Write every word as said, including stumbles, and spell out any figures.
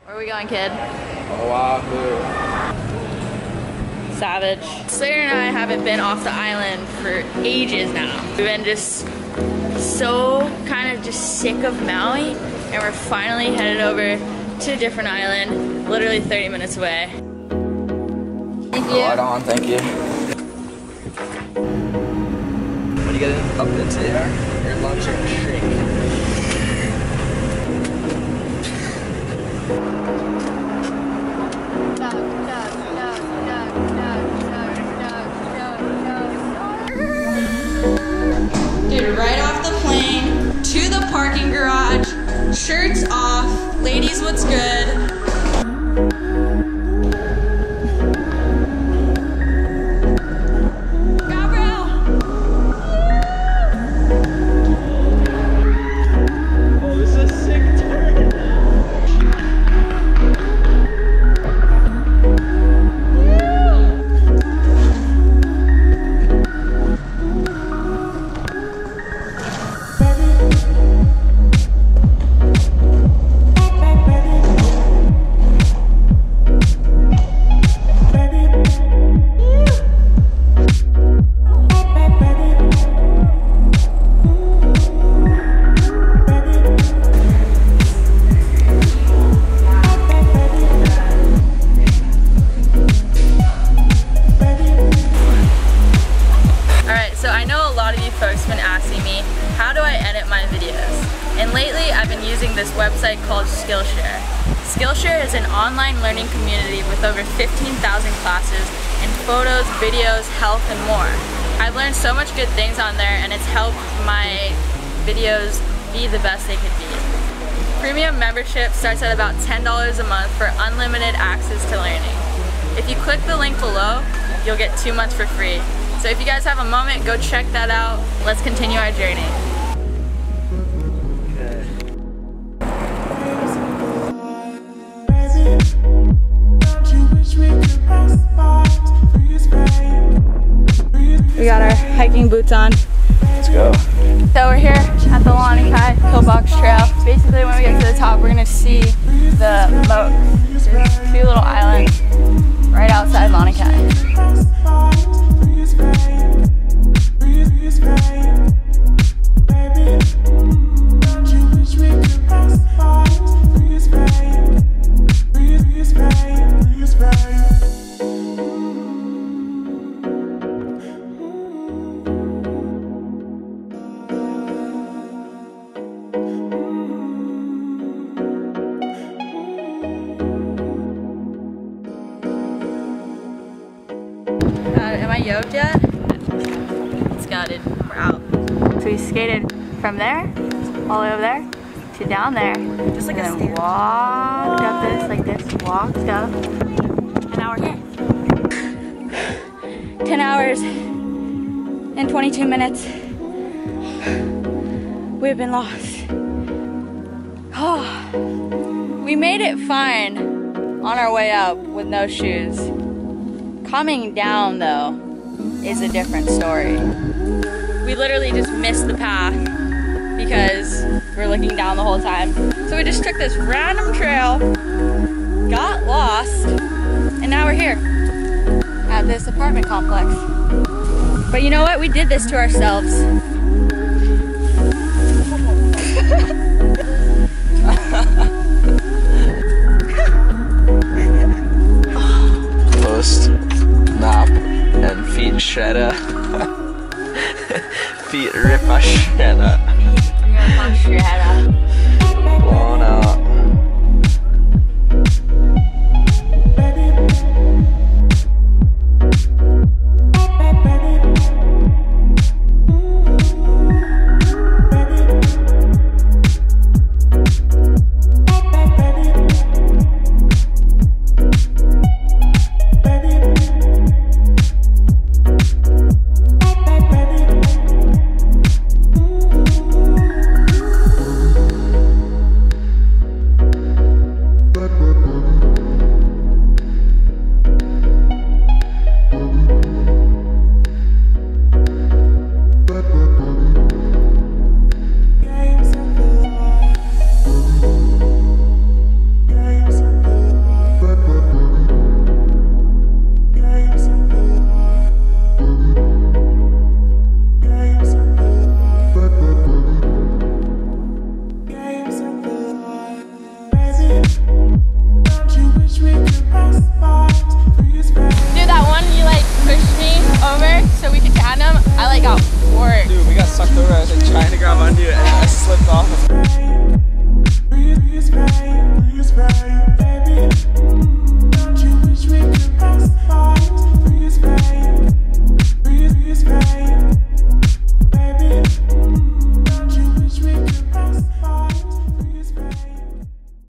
Where are we going, kid? Oahu. Savage. Slater and I haven't been off the island for ages now. We've been just so kind of just sick of Maui, and we're finally headed over to a different island, literally thirty minutes away. Thank you. Right on, thank you. What are you getting up into there? Your lunch and shake. Dude, right off the plane, to the parking garage, shirts off, ladies, what's good? And lately, I've been using this website called Skillshare. Skillshare is an online learning community with over fifteen thousand classes in photos, videos, health, and more. I've learned so much good things on there, and it's helped my videos be the best they could be. Premium membership starts at about ten dollars a month for unlimited access to learning. If you click the link below, you'll get two months for free. So if you guys have a moment, go check that out. Let's continue our journey. We got our hiking boots on. Let's go. So we're here at the Lani Kai Pillbox Trail. Basically, when we get to the top, we're gonna see the moat. There's two little islands right outside Lani Kai. Am I yoked yet? Let's go, dude. We're out. So we skated from there, all the way over there, to down there. Just like and a then walked up this, like this, walked up. And now we're here. ten hours and twenty-two minutes. We've been lost. Oh, we made it fine on our way up with no shoes. Coming down, though, is a different story. We literally just missed the path because we're looking down the whole time. So we just took this random trail, got lost, and now we're here at this apartment complex. But you know what? We did this to ourselves.